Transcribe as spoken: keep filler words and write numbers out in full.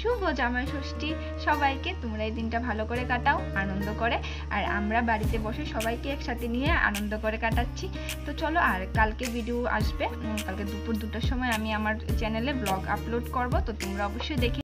শুভ জামাই ষষ্ঠী সবাইকে। তোমরা এই দিনটা ভালো করে কাটাও, আনন্দ করে। আর আমরা বাড়িতে বসে সবাইকে একসাথে নিয়ে আনন্দ করে কাটাচ্ছি। তো চলো, আর কালকে ভিডিও আসবে, কালকে দুপুর দুটোর সময় আমি আমার চ্যানেলে ব্লগ আপলোড করব, তো তোমরা অবশ্যই দেখে